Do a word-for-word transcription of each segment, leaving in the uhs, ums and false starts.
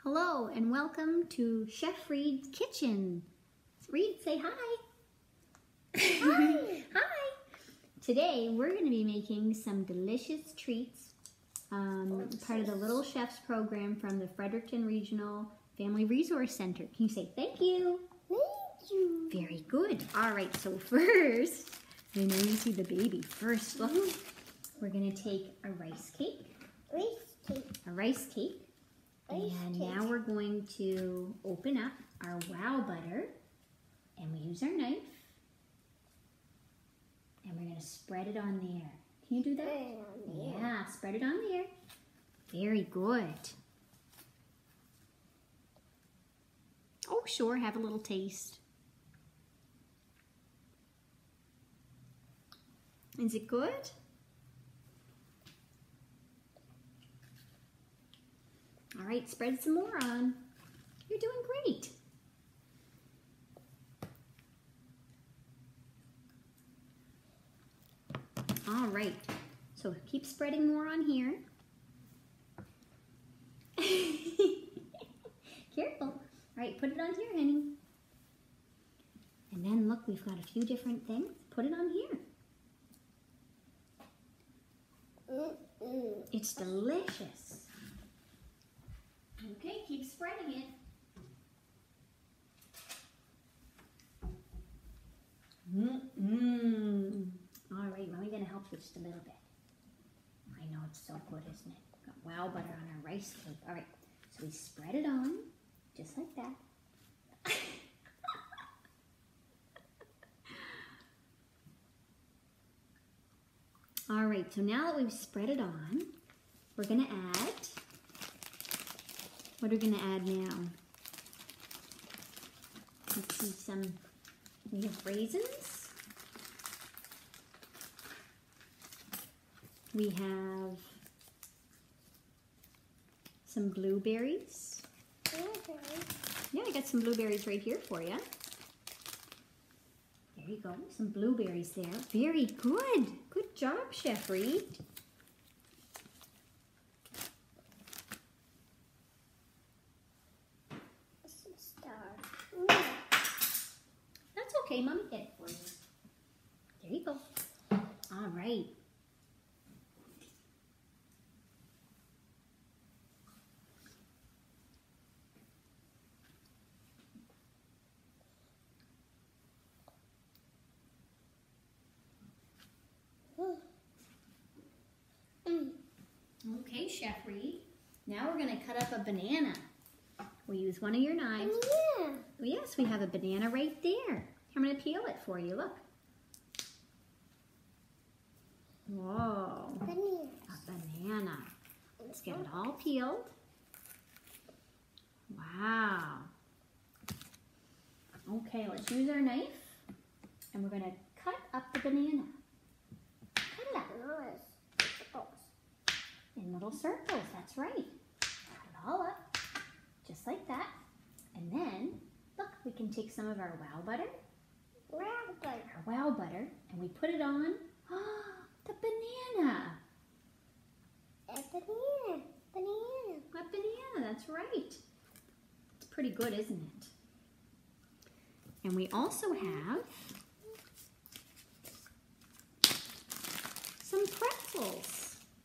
Hello and welcome to Chef Reed's Kitchen. Reed, say hi. Hi. Hi. Today we're going to be making some delicious treats, um, part of the Little Chefs program from the Fredericton Regional Family Resource Center. Can you say thank you? Thank you. Very good. All right, so first, I know you see the baby. First, look, we're going to take a rice cake. Rice cake. A rice cake. Rice And cake. now we're going to open up our wow butter, and we use our knife, and we're going to spread it on there. Can you do that? Yeah. Yeah, spread it on there. Very good. Oh, sure, have a little taste. Is it good? All right, spread some more on. You're doing great. All right, so keep spreading more on here. Careful. All right, put it on here, honey. And then look, we've got a few different things. Put it on here. Mm-mm. It's delicious. Okay, keep spreading it. Mm-mm. All right, well, I'm going to help you just a little bit. I know it's so good, isn't it? Got wow butter on our rice cake. All right, so we spread it on, just like that. All right, so now that we've spread it on, we're going to add, what are we going to add now? Let's see, some, we have raisins. We have some blueberries. Blueberries. Yeah, I got some blueberries right here for you. There you go, some blueberries there. Very good. Good job, Chef Reed. Some star. Mm. That's okay, Mommy did it for you. There you go. All right. Mm. Okay, Chef Reed. Now we're going to cut up a banana. We'll use one of your knives. Yeah. Oh, yes, we have a banana right there. I'm going to peel it for you. Look. Whoa. Banana. A banana. Let's get it all peeled. Wow. Okay, let's use our knife. And we're going to cut up the banana. Cut it up. In little circles, that's right. Cut it all up, just like that. And then, look, we can take some of our wow butter, Wow butter. our wow butter, and we put it on the banana. A banana. Banana. A banana, that's right. It's pretty good, isn't it? And we also have some pretzels.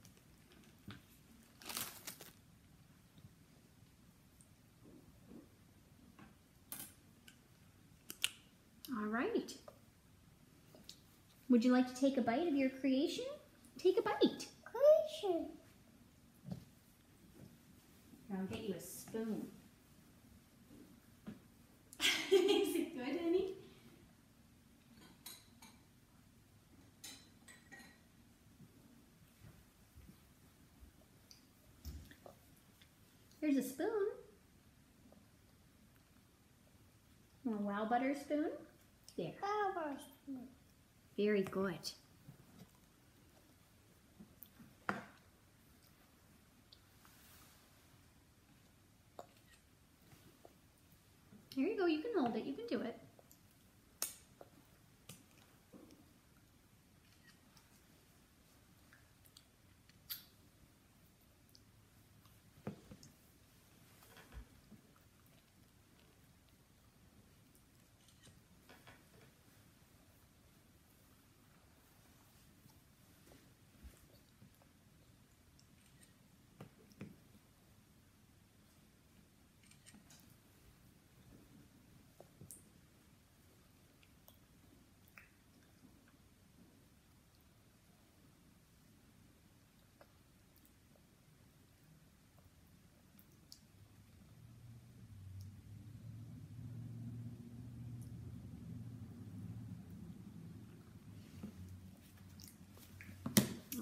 All right. Would you like to take a bite of your creation? Take a bite. Creation. I'll get you a spoon. Is it good, honey? Here's a spoon. A wow butter spoon. There. Wow butter. Very good. Here you go. You can hold it. You can do it.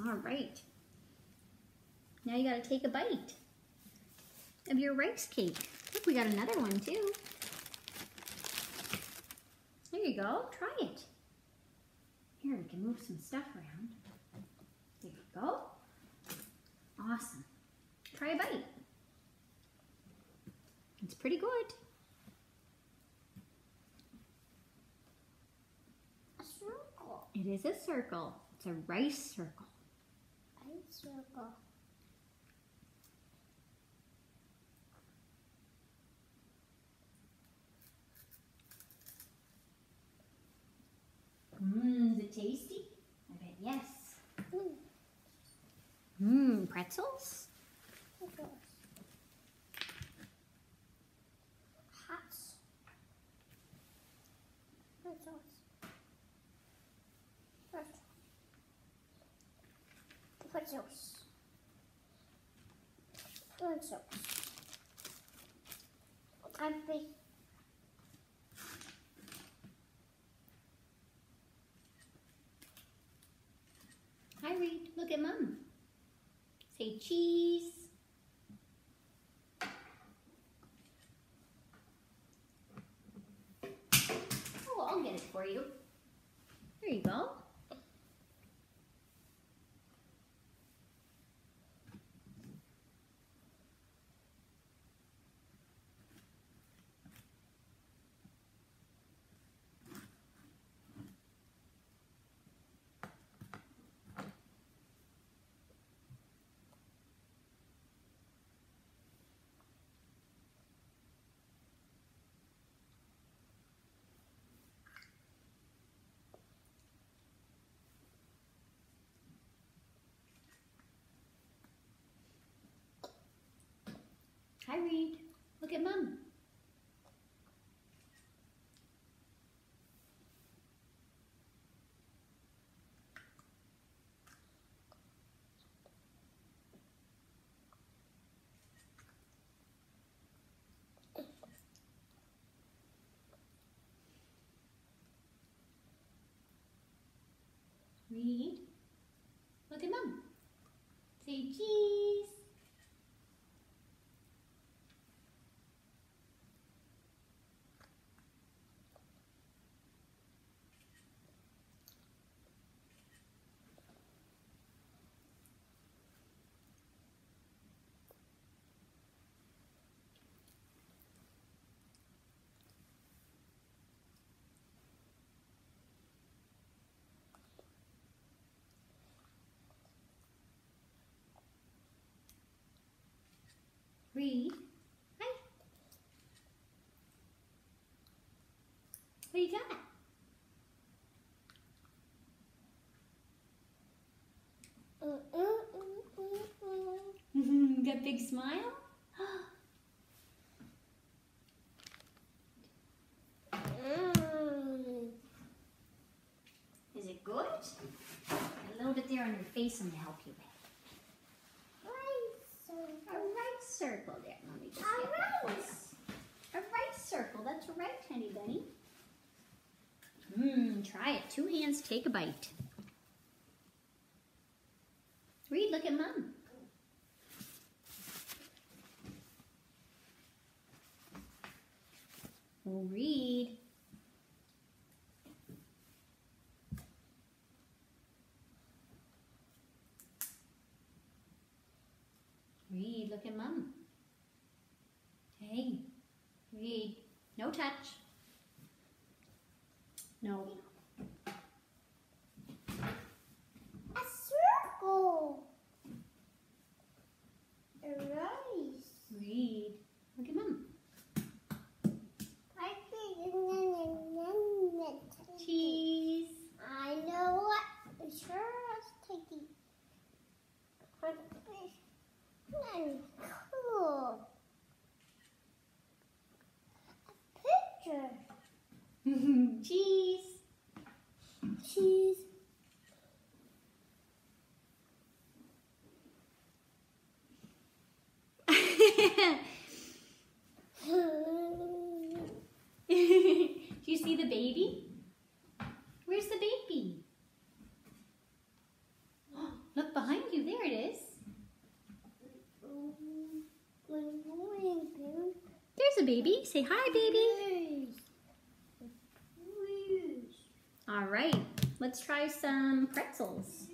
All right. Now you got to take a bite of your rice cake. Look, we got another one too. There you go. Try it. Here, we can move some stuff around. There you go. Awesome. Try a bite. It's pretty good. A circle. It is a circle. It's a rice circle. A circle. Mmm, is it tasty? I bet yes. Mm. Mmm, pretzels? Circles. Hot. Pretzels. Pretzels. Pretzels. Pretzels. I'm big. Hi, Reed. Look at Mom. Say cheese. Oh, I'll get it for you. There you go. Hi, Reed. Look at Mom. Reed. Look at Mom. Say cheese. Reed. Hi. What do you got? Mm, mm, mm, mm, Got a big smile? mm. Is it good? A little bit there on your face I'm going to help you with. Rice. A rice circle there. Let me just A get that for you. rice. A rice circle. That's right, honey bunny. Mmm, try it. Two hands, take a bite. Reed, look at Mom. Oh, Reed. Reed, look at Mom. Hey, Reed, no touch. No. A circle. A rice. Reed, look at Mom. I think Cheese. I know what. It sure is sticky. Cool. A picture. Cheese. Cheese. Do you see the baby? Where's the baby? Look behind. baby. Say hi, baby. All right, let's try some pretzels.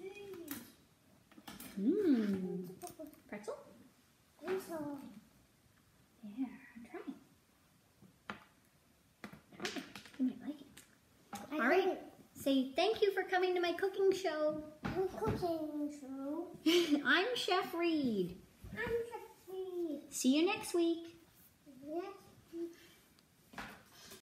Mmm. Pretzel? Yeah, try it. Try it. You might like it. All right. Say thank you for coming to my cooking show. Cooking show. I'm Chef Reed. I'm Chef Reed. See you next week.